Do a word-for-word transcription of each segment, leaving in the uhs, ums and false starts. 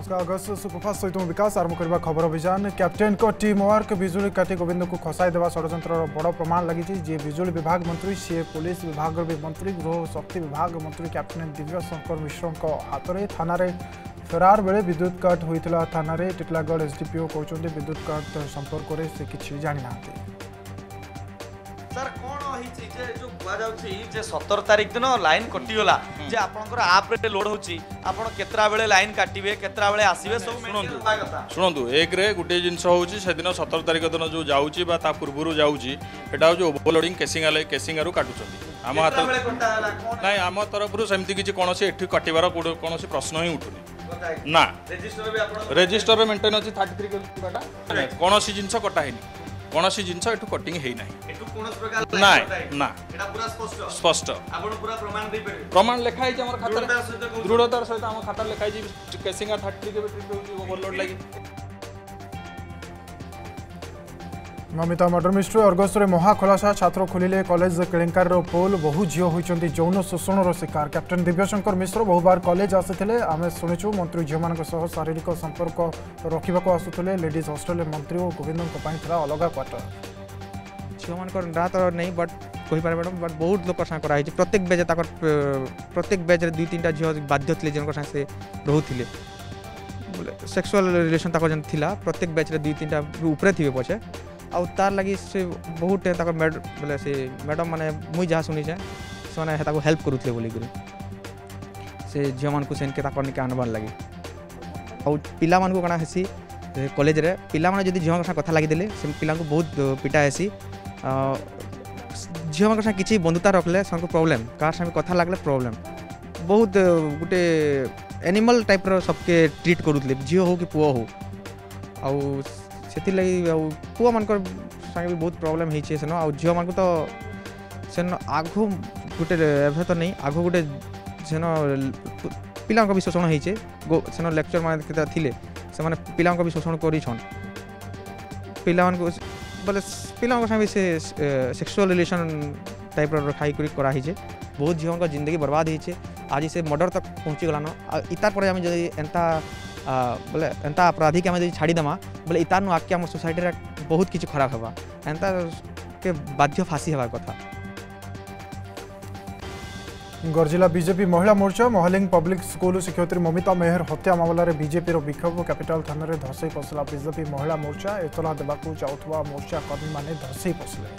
नमस्कार अगस्त सुपरफास्ट सहित विकास आरंभ करने खबर अभियान कैप्टेन को टीम वर्क बिजुली काटी गोविंद को खसाई देवा षड्यंत्र बड़ प्रमाण लगी जी बिजुली विभाग मंत्री सी पुलिस विभाग भी मंत्री गृह शक्ति विभाग मंत्री कैप्टेन दिव्य शंकर मिश्र हाथ में थाना फेरार बेले विद्युत कट होता थाना टिटलागढ़ एसडीपीओ कहते विद्युत कट संपर्क में से किसी जानी ना सर कौन होइछि जे जो बुआ जाउछि जे सत्रह तारिख दिन लाइन कटिगला जे आपनकर आप रे लोड होछि आपण केतरा बेले लाइन काटिबे केतरा बेले आसीबे सब सुनंतु सुनंतु एक रे गुटे जिंस होछि से दिन सत्रह तारिख दिन जो जाउछि बा ता पूर्वरु जाउछि एटा जो ओवरलोडिंग केसिंग आले केसिंग आरु काटुछंती हम हाथ नहीं आम तरफ सेमती किसी कौन एठी कटिबार कौन प्रश्न ही उठुनी ना रजिस्टर भी आपण रजिस्टर रे मेंटेन अछि तैंतीस किलोमीटर कौन जिनस कटा हैनी कौन जिनस एठू कटिंग है ना एठू कोनस प्रकार ना ना एटा पूरा स्पष्ट स्पष्ट आपण पूरा प्रमाण दे परबे प्रमाण लिखा है हमर खाता दृढ़तार सहित हम खाता लिखा है केसिंग तैंतीस किलोमीटर ओवरलोड लागि नमिता मर्डर मिस्ट्री अर्गस महा खुलासा छात्र खोलिले कॉलेज केलेंकार पोल बहु झील होती यौन शोषण शिकार कैप्टेन दिव्यशंकर मिश्र बहुबार कॉलेज आसी आम शुणुचु मंत्री झील मान शारीरिक संपर्क रखा आसुले लेडीज हॉस्टल मंत्री और गोविंद अलग क्वार्टर झील मान ना तो नहीं बट कहीपर मैडम बट बहुत लोक साथ कराई प्रत्येक बेज प्रत्येक बेज दुई तीन झील बाध्य थे जन से रोते सेक्सुअल रिलेशन तक था प्रत्येक बेच दुई तीन उपरे थे पछे आउ तार लगी से बहुत बोले से मैडम माने मुई जहाँ शुणी से हेल्प करुले बोलिक से झील मान को सेनके निके आनबार लगे आउ पिला मान को कणा हेसी कॉलेज रे पिला माने जदी झील कथा लगिदेले से पिला को बहुत पिटा हेसी झील मान किसी बंधुता रखले से प्रॉब्लम कार संगे कथा लगले प्रॉब्लम बहुत गोटे एनिमल टाइप रो सबके ट्रीट करुले झील हो कि पुओ हो आउ से पुआ मान संगे भी बहुत प्रॉब्लम होती सेन आ झील मान तो सेन आगु गोटे एभे तो नहीं आगु गोटे सेन पिला भी शोषण होइछे सेन लेक्चर मान थिले से माने पिला भी शोषण करिछन पिला मान को बोले पिला संगे से सेक्सुअल रिलेशन टाइप रो खाई करी करा हिचे बहुत झील का जिंदगी बर्बाद होइछे आज से मर्डर तक पहुँची गलान इतार पर आम जब एंता बोले एंता अपराधी के आम छाड़ी देमा बोले इतार आके आम सोसाइटी रे बहुत किसी खराब होगा एंता के बाध्य फांसी होगा कथा गरजिला बीजेपी महिला मोर्चा महलिंग पब्लिक स्कूल शिक्षयित्री ममिता मेहर हत्या मामलें बीजेपी विक्षोभ कैपिटल थाना रे धसई पसला बीजेपी महिला मोर्चा एतला देवाकू चाहूवा मोर्चा कर्मी माने धसई पसले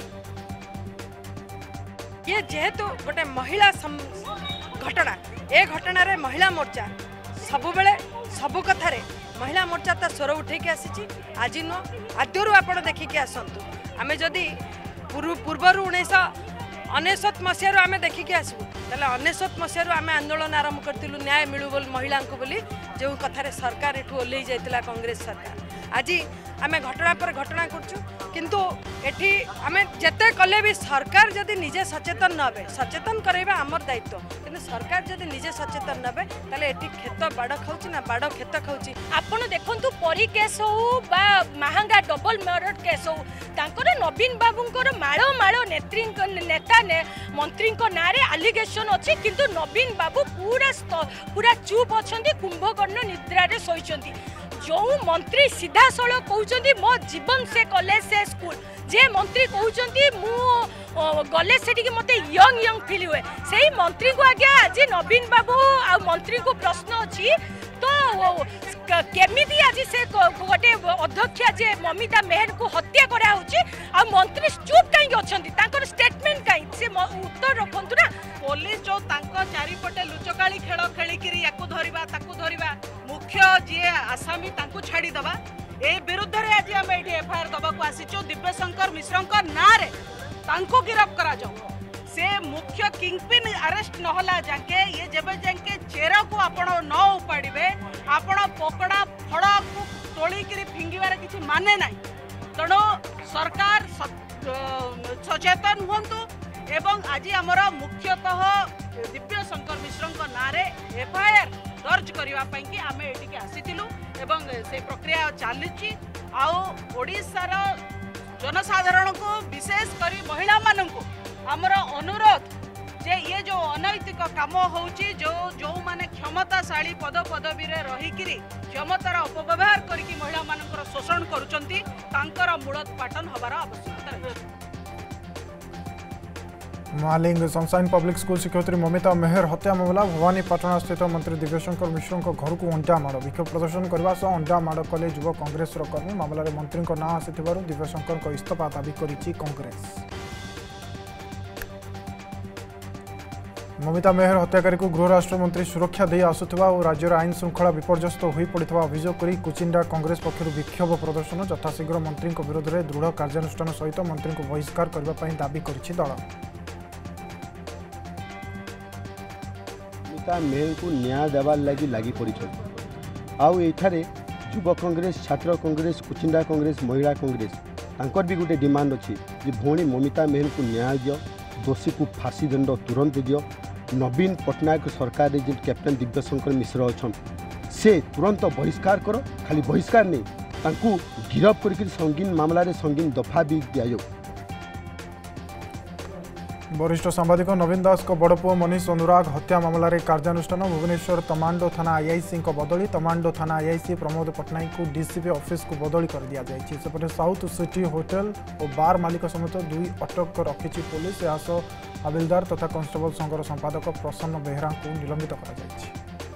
ये जेहेतु गोटे महिला घटना ए घटना रे महिला मोर्चा सबु बेले सबु कथारे महिला मोर्चा तो स्वर उठेकी आसी आज नु आद्यरू आपण देखिकी आसतु आम जदि पूर्वर उन्नीस अनेशत मसीह आम देखिकी आसबू तेल अनेशत मसीह आम आंदोलन आरंभ करूँ न्याय मिलू बोल महिला को बोली जो कथार सरकार एठू ओल्लै जाइतिला कांग्रेस सरकार आज आम घटना पर घटना करचु किंतु एठी आम जेते कले भी सरकार जदि निजे सचेतन नबे सचेतन कराइबा आमर दायित्व किंतु सरकार जदि निजे सचेतन नबे ताले एठी खेत बाड़ खाउची ना बाड़ खेत खाउची आपण देखंतु परी केस हो बा महंगा डबल मर्डर केस हो तांकर नवीन बाबूंकर माळो माळो नेत्री नेता ने मंत्री ना रे एलिगेशन अछि किंतु नवीन बाबू पूरा पूरा चुप अछंती कुंभकर्ण निद्रा रे सोइचंती जो मंत्री सीधा सड़क कहते मो जीवन से कॉलेज से स्कूल जे मंत्री कहते मु गले से मत यंग यंग फील हुए से मंत्री को आज्ञा आज नवीन बाबू आ मंत्री को प्रश्न अच्छी तो केमिति आज से गोटे अध्यक्ष जे ममिता मेहर को हत्या करा आ मंत्री चुप कहीं अच्छा स्टेटमेंट कहीं से उत्तर रखु ना पुलिस जो चारिपटे लुचकाली खेल खेलिकी या धरवा धरवा मुख्य जी आसामी छाड़ीदवा ए विरुद्ध रे आज आम ये एफआईआर दबाक आसीचु दिव्यशंकर मिश्र ना रे तांको गिरफ्त करा जाऊ से मुख्य किंगपिन अरेस्ट नहला जाके ये जेबे जाके चेरा को आपण न उपाड़े आपण पकड़ा फड़ को तोलिकी फिंगिबार किसी माने ना तेणु सरकार सचेतन हुंतु एवं आज आमर मुख्यतः दिव्यशंकर मिश्र ना रे एफआईआर दर्ज करने की आम ये आसीलु एवं से प्रक्रिया चलुची आशार जनसाधारण को विशेष करी महिला मानू आमर अनुरोध जे ये जो अनैतिक काम होउची जो जो माने क्षमताशाली पद पदवी रे रहिकिरी क्षमतार अपव्यवहार करके महिला मानकर शोषण करूचंती तांकर मूलोत्पाटन हबार आवश्यकता रहछि। महालिंग सनसाइन पब्लिक स्कूल शिक्षयित्री ममिता मेहर हत्या मामला भवानीपाटना स्थित मंत्री दिव्यशंकर मिश्र घर को अंडा माड़ विक्षोभ प्रदर्शन करने सह अंडा माड़ कले युव कांग्रेस कर्मी मामलें मंत्री ना आसी दिव्यशंकर इस्तीफा दाबी करिछि कांग्रेस। ममिता मेहर हत्याकारी को गृह राष्ट्र मंत्री सुरक्षा दे आसुवा और राज्यर आईन श्रृंखला विपर्यस्त हो पड़ा अभियोग कर कुचिंडा कांग्रेस पक्षर विक्षोभ प्रदर्शन यथाशीघ्र मंत्री विरोध में दृढ़ कार्यानुष्ठान सहित मंत्री को बहिष्कार करने दाबी करिछि दल। ममिता मेहर को न्याय देवार लगी लगी पड़ी आउ एठारे युव कांग्रेस छात्र कांग्रेस कुचिंडा कांग्रेस महिला कांग्रेस तांकर भी गोटे डिमांड अच्छी जे भौणी ममिता मेहर को न्याय दियो दोषी को फांसी दंड तुरंत दियो नवीन पटनायक सरकार जो कैप्टेन दिव्यशंकर मिश्र अच्छा से तुरंत बहिष्कार करो खाली बहिष्कार नहीं तांकू गिरफ करके संगीन मामला संगीन दफा भी दिया। वरिष्ठ सांबादिक नवीन दास को बड़ पुओ मनीष अनुराग हत्या मामला रे कार्यानुष्ठान भुवनेश्वर तमांडो थाना आईआईसी को बदली तमांडो थाना आईआईसी प्रमोद पट्टनायक को डीसीपी ऑफिस को बदली कर दिया जायछि। सेपटे साउथ सिटी होटल और बार मालिक समेत दुई अटक रखिछि पुलिस। यास हविलदार तथा कांस्टेबल संघर संपादक प्रसन्न बेहरा को निलंबित करा जायछि।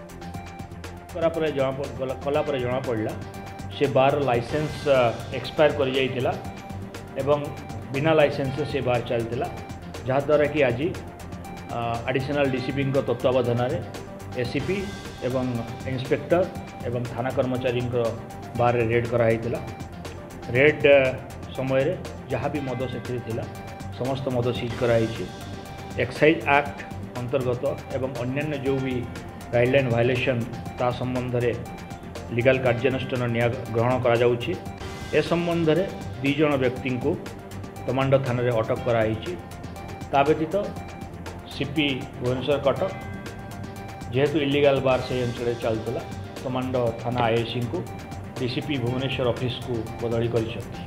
कला पर जना पड़ला से बार लाइसेंस एक्सपायर कर जाइतिला एवं बिना लाइसेंस से बार चलतिला जहाँद्वारा कि आज एडिशनल डीसीपी तत्वावधान एसीपी एवं इंस्पेक्टर एवं थाना कर्मचारी बार रेड कराई रेड समय जहाँ भी मद से समस्त मद सीज कराई एक्साइज एक्ट अंतर्गत एवं अन्यान्य जो भी गाइडलाइन वायलेशन ता संबंध में लीगल कार्यानुष्ठान न्याय ग्रहण करा जाउछि। ए संबंध में दुई जन व्यक्ति को तमांडो थाना रे अटक कराई ता व्यतीत सीपी भुवनेश्वर कटक जेहेतु इलीगल बार से अंचल चलता तमांडो थाना आईआईसी को डीसीपी भुवनेश्वर ऑफिस को बदली कर।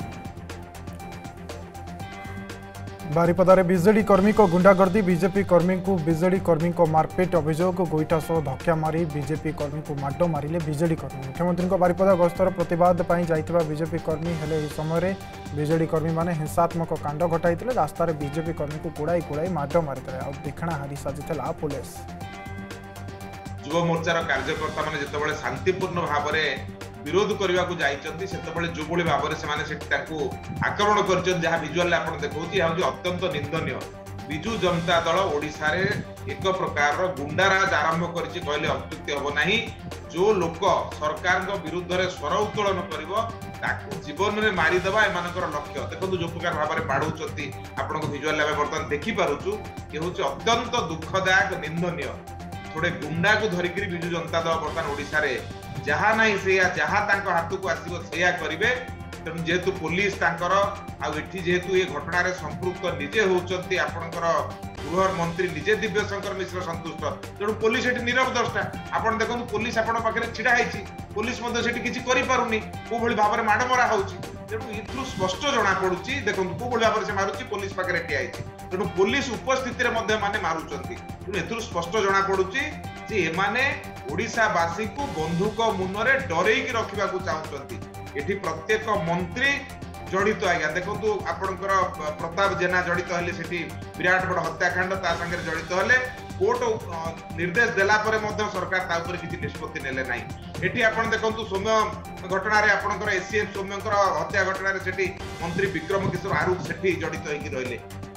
बारिपदारे बीजेडी कर्मी को गुंडागर्दी बीजेपी कर्मी को बीजेडी कर्मी को मारपीट अभियोग गोईठा सह धक्का मारी बीजेपी कर्मी को माड मारिले बीजेडी कर्मी। मुख्यमंत्री बारिपदा गस्तर प्रतिवाद पर जाइथिबा बीजेपी कर्मी हेले एही समय बीजेडी कर्मी माने हिंसात्मक कांड घटाइथिले रास्ता रे बीजेपी कर्मी को कुड़ाई कुड़ाई माड मारिथिले आ देखणा हारी साजिथिला पुलिस। युव मोर्चार कार्यकर्ता माने जेतेबेले शांतिपूर्ण भाव विरोध करने को जाइछन्ति सेतेबेले जो भली भाव में सेमाने सेठी ताकू आक्रमण करछन जहाँ विजुअल आपण देखौछि यह अत्यंत निंदनीय। बिजु जनता दल ओडिशा रे एक प्रकार गुंडाराज आरंभ करिछि कहले अत्युक्ति हबो नाही। जो लोक सरकार विरुद्ध रे स्वर उत्तोलन करिवो ताकू जीवन में मारिदेवा एमानकर लक्ष्य देखो जो प्रकार भाव में बाढ़ुचंती आपण को विजुअल आमे बर्तमान देखि पारुछु ये होछि अत्यंत दुखदायक निंदनीय। थोड़े गुंडा को धरिक बिजु जनता दल बर्तमान ओडिशा रे जहाँ ना से जहाँ हाथ को आसो से करेंगे। तेणु जेहेतु पुलिस जेहेतु ये घटना संपृक्त निजे होती आपणकर गृह मंत्री निजे दिव्यशंकर मिश्र संतुष्ट तेणु पुलिस ये नीरव दर्शा। आप देखो पुलिस आपण पाखे छिड़ा है पुलिस किसी करें कौ भाई भाव में माड़ मरा हो तेणु ये स्पष्ट जना पड़ी देखो कौ भाई भाव से मारुची पुलिस पाखे ठिया तेणु पुलिस उपस्थिति में माने मारुचंती तेणु ए स्पष्ट जना पड़ी जे एमाने ओडिशावासी को बंधुक मुनरे डरेकी रखा चाहते। ये प्रत्येक मंत्री जड़ित आज्ञा देखो आपणकर प्रताप जेना जड़ित हेले सेठी विराट बड़ हत्याकांड ता संगे जड़ित हेले कोर्ट निर्देश देला परे मध्य सरकार ता ऊपर किसी निष्पत्ति नेले नाही। एठी आपण देखंतु सौम्य घटना रे आपणकर एसीएम सौम्यकर हत्या घटना रे सेठी मंत्री विक्रम किशोर आरुख सेठी जड़ित होइकी रहिले।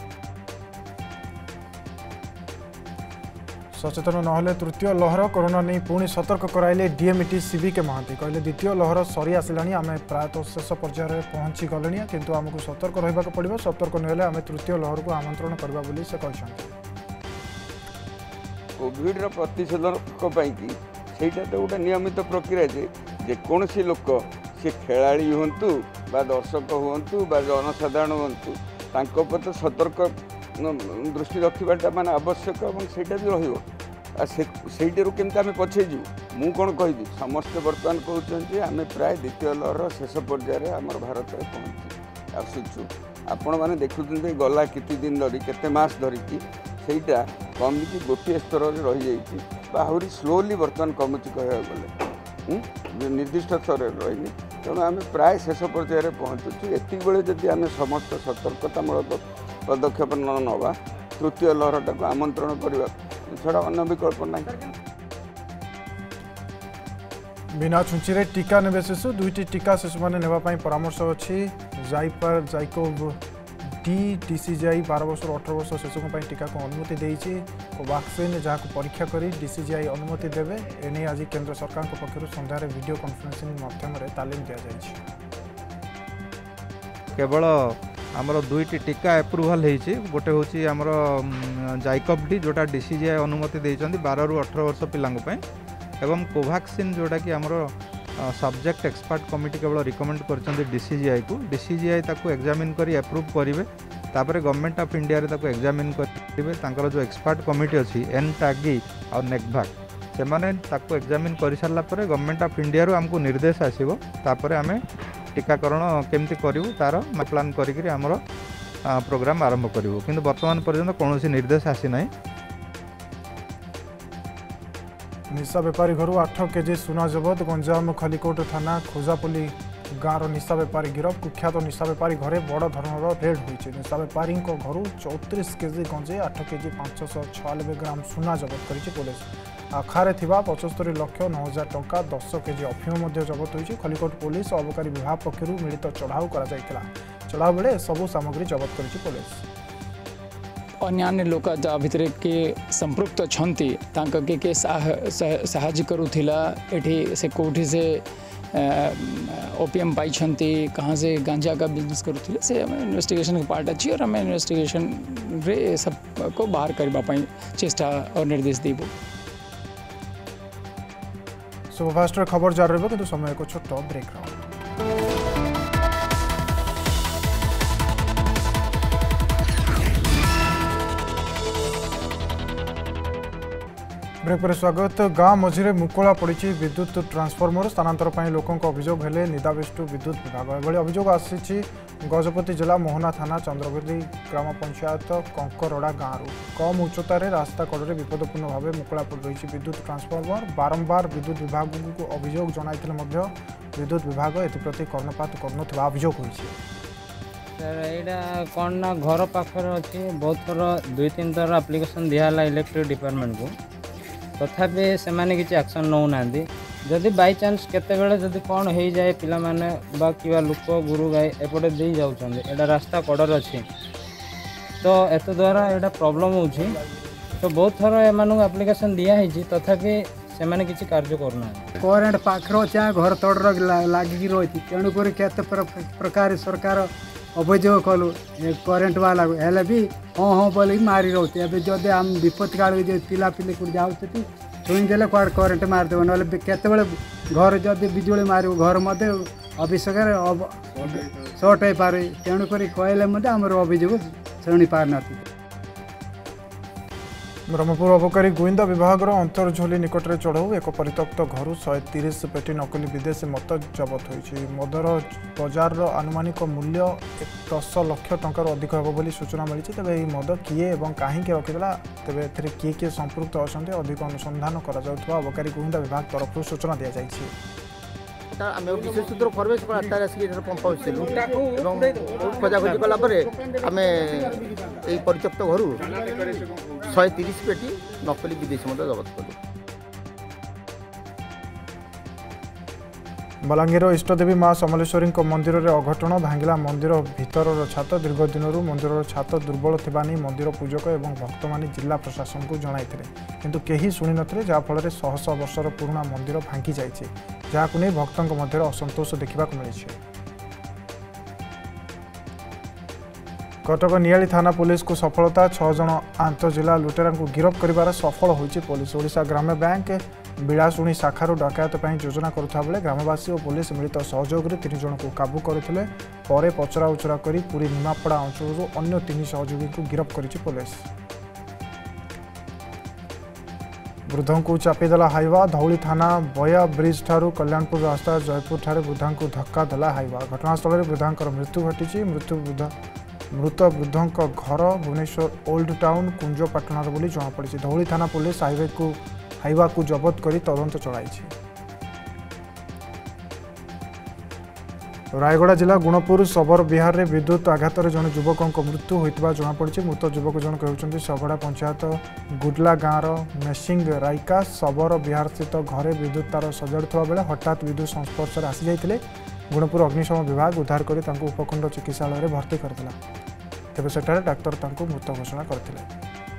सचेतन नहले तृतीय लहर कोरोना नहीं पुणी सतर्क कराइले डीएमईटी सीबी के महांती कहले द्वितीय लहर सरी आसिलानी आमे प्रायतः शेष पर्यायर पहुंची गलेनी किंतु आमको सतर्क रहिबाक पड़िबो सतर्क नहेले आमे तृतीय लहर को आमंत्रण करबा बोली से कहछन्ती। कोविड रो प्रतिषेधक पई कि सेटा तो गोटे नियमित प्रक्रिया जे जे कोनसी लोक से खेलाड़ी होंतु बा दर्शक होंतु बा जनसाधारण होंतु तांको प्रति सतर्क दृष्टि रखा माने आवश्यक और सेटा भी रहिबो सेठू केमती आम पछेजु मु कौन कहि समस्ते बर्तमान कहते आम प्राय द्वितीय लहर शेष पर्यायर आम भारत में पहुँची आसुचु आपण मैंने देखुं गला किति दिन धरी केते मास धरिकी ସେଇଟା କମିକି ଗୋଟିଏ ସ୍ତରରେ ରହିଯାଇଛି ବା ଆହୁରି ସ୍ଲୋଲି ବର୍ତ୍ତମାନ କମୁଛି କହିବାକୁ ଗଲେ ନିର୍ଦ୍ଦିଷ୍ଟ ସ୍ତରରେ ରହିନି। ତେଣୁ ଆମେ ପ୍ରାୟ ଶେଷ ପର୍ଯ୍ୟାୟରେ ପହଞ୍ଚୁଛୁ। ଏତିକି ବେଳେ ଯଦି ଆମେ ସମସ୍ତ ସତର୍କତାମୂଳକ ପଦକ୍ଷେପ ନ ନେବା ତୃତୀୟ ଲହରଟାକୁ ଆମନ୍ତ୍ରଣ କରିବା ଛଡ଼ା ଅନ୍ୟ ବିକଳ୍ପ ନାହିଁ। बिना छुंची टीका ने शिशु दुईटी टीका शिशु मैंने नेवाई परामर्श अच्छी जाइपर जाइकोव डी डीसीजीआई बार वर्ष अठर वर्ष शिशुओं टीका को अनुमति देती कोवैक्सीन जहाँ को परीक्षा कर डीसीजीआई अनुमति देवे एने आज केंद्र सरकार पक्षर संध्यार वीडियो कॉन्फ्रेंसिंग माध्यम तालीम दि जाए। केवल आमर दुईटी टीका एप्रुवाल होती गोटे हूँ आमर जाइकोव डी जोटा डीसीजीआई अनुमति देती बार रु अठर वर्ष पिलांपाई एवं कोवैक्सीन जोटा कि आमर सब्जेक्ट एक्सपर्ट कमिटी केवल रिकमेंड कर डीसीजीआई को डीसीजीआई ताको एग्जामिन करी अप्रूव करेंगे तापर गवर्नमेंट ऑफ इंडिया रे ताको एग्जामिन करेंगे जो एक्सपर्ट कमिटी अच्छी एन टागी और नेकभाग से माने ताको एग्जामिन कर सारा पर गवर्नमेंट ऑफ इंडिया रो हमको निर्देश आसीबो तापर आमे टीकाकरण केमती करूँ तार प्लान करिकरी हमर प्रोग्राम आरंभ करूँ किंतु वर्तमान पर्यंत कौन निर्देश आसी ना। निशा बेपारी घर आठ केजी सुना जबत गंजाम खलिकोट थाना खोजापल्ली गाँव निशा बेपारी गिरफ कुख्यात निशा बेपारी घरे बड़ धरणर रेड होती निशा बेपारी घर चौतीस केजी गंजे आठ केजी पांचश छयानबे ग्राम सुना जबत कर पुलिस आखारे थिबा पचस्तरी लक्ष नौ हजार टंका दस केजी अफिम जबत होती खलिकोट पुलिस अबकारी विभाग पक्षर मिलित चढ़ाऊ कर चढ़ाऊ बेले सबू सामग्री जबत कर पुलिस अन्यान्य लोक भितर के संपृक्त छंती तांका के के साहाय्य करूथिला एठी से कोठी से ओपीएम पाई छंती कहाँ से गांजा का बिजनेस करूथिला से हमें इन्वेस्टिगेशन का पार्ट अच्छी और हमें इन्वेस्टिगेशन रे सब को बाहर करबा पाई चेष्टा और निर्देश देबो। सुपरफास्ट खबर जारी रहबो किंतु समय को छोट ब्रेक रहा। ब्रेक पर स्वागत। गाँ मझे मुकुला पड़ी विद्युत ट्रांसफर्मर स्थानांतर पर लोकों अभियोग हेले निदाविष्टु विद्युत विभाग एभली अभियोग आसी गजपति जिला मोहना थाना चंद्रगिरी ग्राम पंचायत कंकरड़ा गाँव कम उच्चतार रास्ता कड़े विपदपूर्ण भाव मुकुला पड़ रही विद्युत ट्रांसफर्मर बारंबार विद्युत विभाग को अभियोग जनाइले विद्युत विभाग एप्रति कर्णपात करनुवा अभियोग होइछि। सर यहाँ कौन ना घर पाखर अच्छी बहुत थर दुई तीन थर आप्लिकेसन दिहला इलेक्ट्रिक डिपार्टमेंट को तथापि से माने किसी एक्शन नौ ना जदि बाई चान्स केतेबेले जदि कौन हो जाए पिला माने बा किवा लोक गुरु गाय एपटे दे जाउछन एटा रास्ता कड़र अच्छी तो एत द्वारा एटा प्रॉब्लम होछि तो बहुत थर एमानू एप्लिकेशन दिया है तथापि से माने किसी कार्य करना करेन्ट पाखर अच्छे घर तोड़ लगिकी रही तेणुक प्रकार सरकार अभियोग कलु करेन्ट वाला हेले भी हाँ हाँ बोल मारी रोते अभी जदि आम विपद काल पिला पिले को जाऊँ छुईदेले कड़े करेन्ट मारिदेव ना केतबे घर जदि बिजुली मार घर मध्य अभिषेक सर्ट हो पारे तेणुक कहले आम अभियोग शुणी पारना। ब्रह्मपुर अबकारी गुइंदा विभाग अंतरझोली निकट में चढ़ऊ एक परित्यक्त घर शहे तीस पेटी नकली विदेशी मद जबत होती मदर बजार आनुमानिक मूल्य दस लक्ष टंकार अधिक होब सूचना मिली तेज यह मद किए और कहीं रखिदेला तेज ए किए किए संपृक्त अच्छा अधिक अनुसंधान करबकारी गुइंदा विभाग तरफ सूचना दी जाएगी। आम विशेष सूत्र फरमेश पंप खोजाखोजी कलापर आम यही परित्यक्त घर शहे तीस पेटी नकली विदेशी मद जबत कलु। बलांगीर इष्टदेवी माँ समलेश्वरी मंदिर में अघटन भांगिला मंदिर भितर छात दीर्घ दिन मंदिर छात दुर्बल थिबा नहीं मंदिर पूजक और भक्त माने जिला प्रशासन को जणाइथिले किंतु केही सुनि नथिले जाफल शह शह वर्षर पुराना मंदिर भांगी जाइछि जहाकु नै भक्तों मध्य असंतोष देखा मिली। कटक नियाली थाना पुलिस को सफलता छह जन आंतजिला लुटेरा को गिरफ्त कर सफल होइछि पुलिस। ओडिशा ग्राम्य बैंक बिलासुणी शाखार डकायत पर योजना करुवा बेले ग्रामवासी और पुलिस मिलित सहयोग में तीन जन को काबू करते पर पचरा उचरा कर पुरी निमापड़ा अंचल अन्य तीन सहयोगी को गिरफ्त कर पुलिस। वृद्धों को चापीदेला हाइवा धौली थाना बया ब्रिज ठारू कल्याणपुर रास्ता जयपुर ठारे वृद्धा को धक्का देला हाइवा घटनास्थल में वृद्धांकर मृत्यु घटी मृत्यु वृद्धा मृत वृद्धों घर भुवनेश्वर ओल्ड टाउन कुंजपाटणार बोली जमापड़ी। धौली थाना पुलिस हाईवे को हाईवा को जबत कर तदंत चलाई। रायगड़ा जिला गुणपुर सबर बिहार में विद्युत आघात जन युवकों मृत्यु होता जमापड़ी। मृत युवक जनक होती सगड़ा पंचायत गुडला गाँवर मेसिंग राइका सबर बिहार स्थित घरे विद्युत तार सजाड़ुवा बेले हठात विद्युत संस्पर्श में आसी जाते गुणपुर अग्निशम विभाग उद्धार कर उपखंड चिकित्सालय भर्ती करथिला। तेबे सेठारे डाक्तर तांको मृत घोषणा करथिले।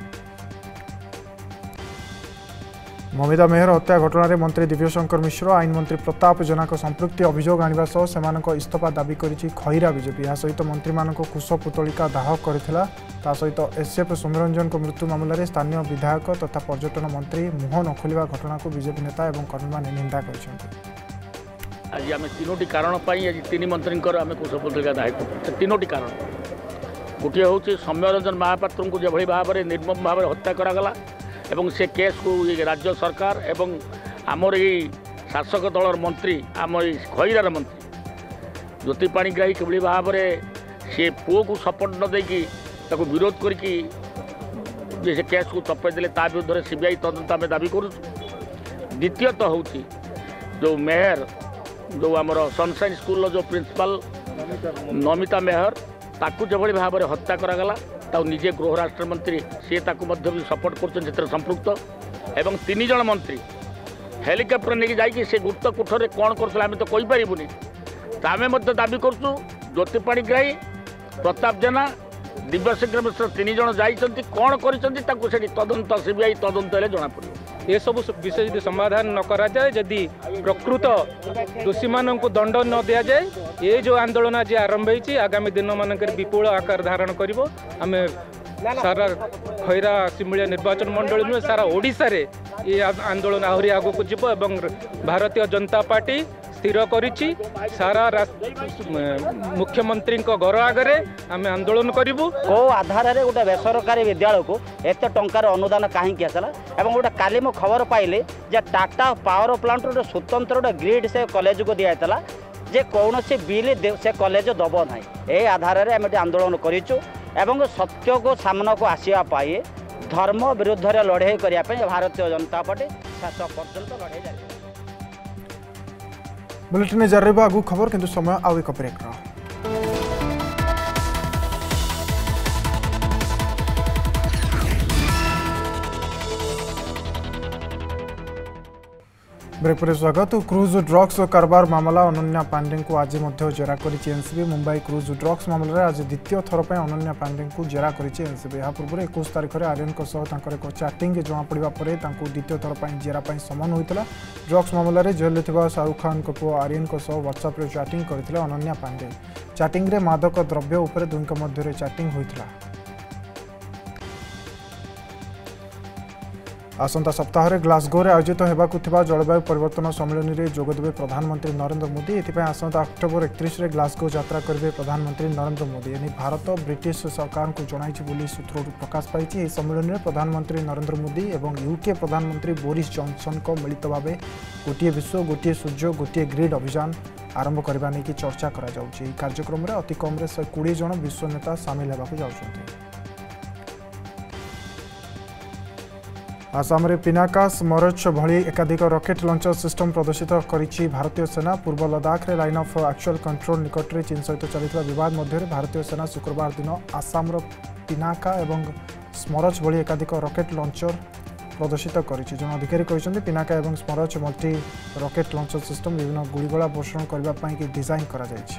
ममिता मेहर हत्या घटना में मंत्री दिव्यशंकर मिश्र आईन मंत्री प्रताप जेना संपृक्ति अभियोग आने सह इस्तीफा दाबी करिछि खैरा बीजेपी। या सहित मंत्री मानक कुश पुतलिका दाह करथिला। ता सहित एसएफ सौम्यरंजन को मृत्यु मामलें स्थानीय विधायक तथा पर्यटन मंत्री मुह न खोलिया घटना को बीजेपी नेता और कर्मी मैंने निंदा कर आज आम तीनो कारण आज तीन मंत्री आम कुशपुतलिका दायित्व तीनो कारण गोटे हूँ सौम्यरंजन महापात्र को जो भाव में निर्मम भाव में हत्या करागला एवं से केस को राज्य सरकार एवं आमर ये शासक दलर मंत्री आम खैरार मंत्री ज्योति पाणिग्राही किभली भाव में सी पुओ को सपोर्ट न देकी विरोध करके केस को चपेदेले ता विरुद्ध सीबीआई तदंत आम दाबी करूँ। द्वितीयत हूँ जो मेयर जो आमर सनसाइन स्कूल जो प्रिंसिपल नमिता मेहर ताकू जो भाव में हत्या करागला निजे गृह राष्ट्र मंत्री सी भी सपोर्ट कर संपृक्त एवं तीन जन मंत्री हेलिकप्टर नहीं जाकि से गुप्त कोठर कौन कर आम तो कहीपरूनी आम दाबी करूँ ज्योति पाणिग्राही प्रताप जेना दिव्यशंकर मिश्र तीन जन जाइए कौन कर तदंत सीबीआई तदंत जना पड़े। ये सब विषय यदि समाधान न करा जाए जदि प्रकृत दोषी मान को दंड न दि जाए ये जो आंदोलन आज आरंभ होती आगामी दिन मानक विपुल आकार धारण कर आम सारा खैरा सिमुलिया निर्वाचन मंडल नुहे सारा ओडिशा रे ये आंदोलन आहरी आगक जीव एवं भारतीय जनता पार्टी स्थिर करिछि सारा मुख्यमंत्री घर आगे आम आंदोलन करूँ। को आधार रे गोटे बेसरकारी विद्यालय को एत टंकार अनुदान कहीं आसला एवं गोटे काली मु खबर पाइली जे टाटा पावर प्लांट गोटे स्वतंत्र गोटे ग्रिड से कॉलेज को दिखाला जे कौन से बिल से कॉलेज दब ना ये आधार रे आम आंदोलन करूँ एवं सत्य को सामना को आसवा धर्म विरुद्ध लड़ाई करने भारतीय जनता पार्टी शेष पर्यंत लड़ाई जारी। बुलेटिन जारी आगु खबर किंतु समय आउ एक ब्रेक रहा। ब्रेक पर स्वागत। क्रूज ड्रग्स कारबार मामला अनन्या पांडे को आज जेरा करिछि एनसीबी। मुंबई क्रूज ड्रग्स मामला रे आज द्वितीय थर पे अनन्या पांडे को जेरा करिछि एनसीबी। या पूर्व इक्कीस तारिख में आर्यन एक चैटिंग जमा पड़ा पर द्वितीय थर पर जेरा समन होता। ड्रग्स मामला रे जेल थिबा शाहरुख खान को पुओ आर्यन व्हाट्सएप रे चैटिंग करथिले अनन्या पांडे। चैटिंग रे मादक द्रव्य उपर दुंक मध्य चैटिंग होता। आसंता सप्ताह में ग्लासगो रे आयोजित होबाकु थिबा जलवायु परिवर्तन सम्मेलन में जोगदेवे प्रधानमंत्री नरेंद्र मोदी। एथिपाई आसंता अक्टोबर एकतीस रे ग्लासगो यात्रा करेंगे प्रधानमंत्री नरेंद्र मोदी। एने भारत ब्रिटिश सरकार को जणाइछि बोली सूत्रों प्रकाश पाई। एही सम्मेलन में प्रधानमंत्री नरेंद्र मोदी और यूके प्रधानमंत्री बोरिस जॉनसन को मिलित भाव गोटे विश्व गोटे सूर्य गोटे ग्रिड अभियान आरंभ करने नहीं चर्चा करा जाउछि। कार्यक्रम में अति कम शहे कोड़े जन विश्व नेता सामिल होगाकु जाउछन्ति। आसाम रे पिनाका स्मरच भली एकाधिक रॉकेट लॉन्चर सिस्टम प्रदर्शित करिछि भारतीय सेना। पूर्व लद्दाख रे लाइन ऑफ एक्चुअल कंट्रोल निकट में चीन सहित चलता विवाद मध्य भारतीय सेना शुक्रवार दिन आसाम रो पिनाका एवं स्मरच भली एकाधिक रॉकेट लॉन्चर प्रदर्शित करिछि। जन अधिकारी कहते पिनाका एवं Smerch multi rocket launcher system विभिन्न गुड़ीगोला वर्षण करने डिजाइन करा जायछि।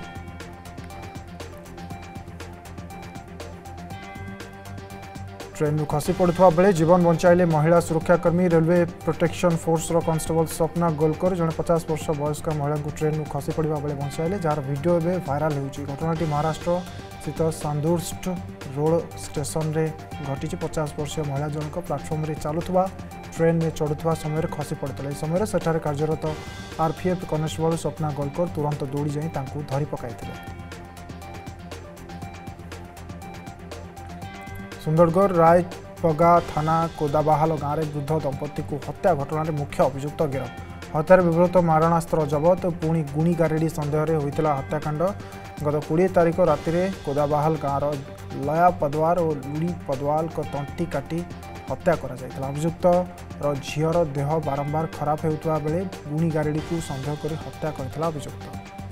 ट्रेन खसी पड़ुवा बेले जीवन बचाइले महिला सुरक्षाकर्मी। रेलवे प्रोटेक्शन फोर्स रो कांस्टेबल स्वप्ना गोलकर जड़े पचास वर्ष वयस्क महिला को ट्रेन खसी पड़ा बेले बचाइले जार वीडियो एवं भाइराल होउछि। घटनाटी महाराष्ट्र स्थित सांदुर्स्ट रोड स्टेशन रे घटी। पचास वर्षीय महिला जनक प्लाटफर्म रे चलुवा ट्रेन में चढ़ुवा समय खसी पड़ता। इस समय सेठारे कार्यरत आरपीएफ कनेस्टेबल स्वप्ना गोलकर तुरंत दौड़ी जाई तांकू धरी पकाइथिले। सुंदरगढ़ रायपगा थाना कोदाबाहाल गाँव में वृद्ध दंपति को हत्या घटना में मुख्य अभियुक्त गिरफ। हत्यार विवृत मारणास्त्र जबत पुणी गुणी गारेडी सन्देह होता हत्याकांड। गत कोड़े तारिख राति कोदाबाहाल गाँव लया पदवार और लुड़ी पदवाल को तंटी काटी हत्या करा जायतिला। अभियुक्त झीर देह बारंबार खराब होता बेले गुणी गारेडी को सन्देह कर हत्या करथिला अभियुक्त।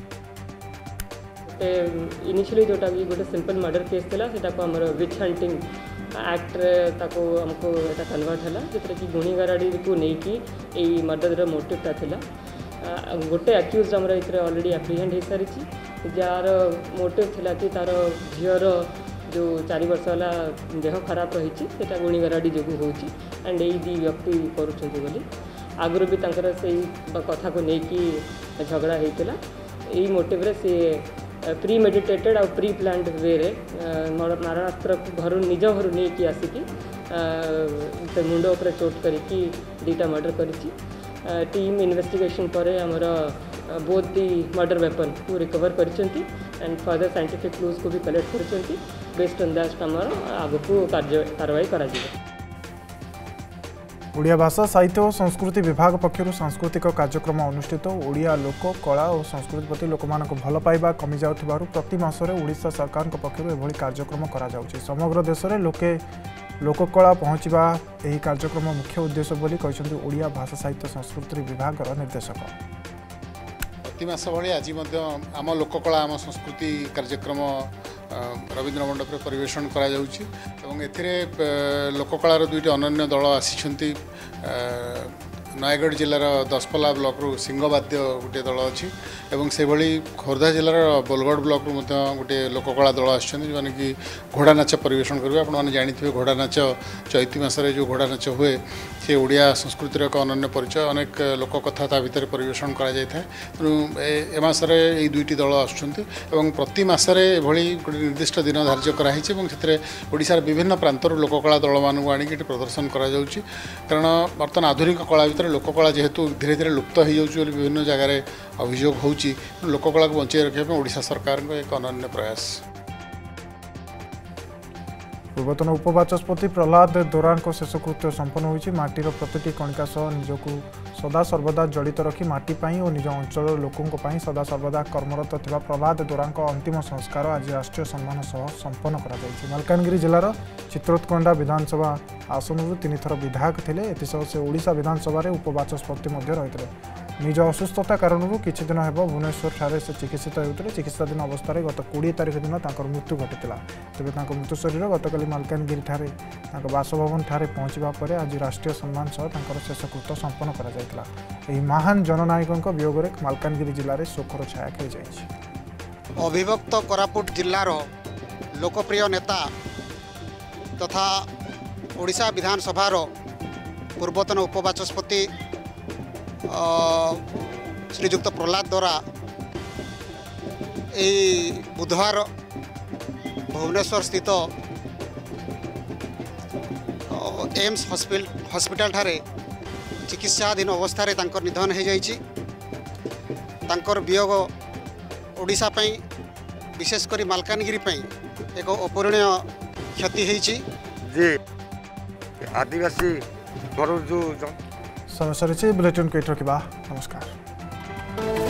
इनिशियली जोटा कि गोटे सिंपल मर्डर केस थिला सेटा को हमर विच हंटिंग एक्ट रे ताको हमको एटा कन्वर्ट हला जेतरे कि गुणी गारेडी को नै कि ए मर्डर रो मोटिव ता थिला। गोटे अक्यूज हमर इतरे ऑलरेडी एप्रीहेंड हे सारी छी जार मोटिव थिला कि तार झीर जो चार वर्ष वाला देह खराब रही है गुणी गाराडी जो होची एंड यही दी व्यक्ति करुँच आगुरी भी तंकर से कथा को लेकिन झगड़ा होता यही मोटिव रे से प्री मेडिटेटेड और प्री प्लान्ड वे रे मारणास्त्र घर निज घर नहीं आसिकी मुंड उपर चोट करी दीटा मर्डर करी टीम इन्वेस्टिगेशन पर आमर बोथ दी मर्डर वेपन को रिकवर करछंती एंड फर्दर साइंटिफिक क्लूज को भी कलेक्ट करछंती बेस्ड ऑन दैट आमर आगु को कार्रवाई करा जिवो। ओडिया भाषा साहित्य और संस्कृति विभाग पक्षर सांस्कृतिक कार्यक्रम अनुष्ठित। ओडिया लोक कला और संस्कृति प्रति लोक मान भल पाइबा कमी जाउथिबारु प्रति मासरे ओडिशा सरकार पक्षर एभली कार्यक्रम करा जाउछि। समग्र देश में लोके लोककला पहुँचवा यही कार्यक्रम मुख्य उद्देश्य बोली कहते ओडिया भाषा साहित्य संस्कृति विभाग निर्देशक। प्रतिमास भाई आज आम लोककला आम संस्कृति कार्यक्रम रवींद्र मंडप में परिवेषण करा जाउछि एवं एथिरे लोककलार दुईटी अनन्य दल आसी नयगढ़ जिलार दसपल्ला ब्लॉक रु सिंहवाद्य गोटे दल अच्छी एवं से भली खोर्धा जिलार बोलगढ़ ब्लॉक रु गोटे लोककला दल आसछन्ति जो कि घोड़ा नाच परिवेषण करेंगे। आपने जानी घोड़ा नाच चैती मासरे जो घोड़ा नाच हुए सी ओडिया संस्कृतिर एक अनन्य परिचय अनेक लोककथा ता भितर परिवेषण करा जाय थाए। तेणु ए मासरे ए दुईटी दल आसुछन्ति एवं प्रति मासरे भली गोटे निर्दिष्ट दिन धार्य कराई से ओडिशार विभिन्न प्रांतर लोककला दल मानू आनिक प्रदर्शन करा जाउछि। कारण बर्तमान आधुनिक कला भितर लोककला जेहेतु धीरे धीरे लुप्त हो जाउछि विभिन्न जगार अभियोग होउछि लोककला को बचाई रखिया ओडिशा सरकार एक अनन्य प्रयास। पूर्वतन उपबाचस्पति प्रहलाद दोरान को शेषकृत्य संपन्न होइछि। माटीर प्रतिटी कणिका सह निजकू सदा सर्वदा जड़ित रखी माटी पाई और निज अंचल लोकों पाई सदा सर्वदा कर्मरत थिबा प्रहलाद दोरान को अंतिम संस्कार आज राष्ट्रीय सम्मान सह संपन्न करा जाइछि। मालकानगिरी जिलार चित्रोत्कंडा विधानसभा आसनरू तीन थर विधायक थिले। एथिसह से ओडिशा विधानसभा रे उपबाचस्पति मध्य रहिथिले। निज असुस्थता कारणरू किछि दिन हेब भुवनेश्वर ठारे से चिकित्सित होउथिले। चिकित्साधीन अवस्था गत कोड़े तारिख दिन तांकर मृत्यु घटिला। तेबे तांकर मृत्यु शरीर गतकाली मालकानगिरी ठारे तांकर बासभवन ठारे पहुंचबा परे आज राष्ट्रीय सम्मान सह तांकर शेषकृत्य संपन्न करा जायतिला। एही महान जननायकଙ୍କ वियोगरे मालकानगिरी जिल्ला रे शोकर छाया खेल जायछि। अविभक्त कोरापुट जिल्लार लोकप्रिय नेता तथा ओडिशा विधानसभार पूर्वतन उपबाचस्पति श्रीजुक्त प्रहलाद दोरा यही बुधवार भुवनेश्वर स्थित एम्स हॉस्पिटल ठारे चिकित्साधीन अवस्था निधन हो जाइछि। तांकर वियोग ओडिशा पई विशेषकर मालकानगिरी पई एक अपूरणीय क्षति होइछि। जे आदिवासी घर जो समय सर बुलेटिन को रखा। नमस्कार।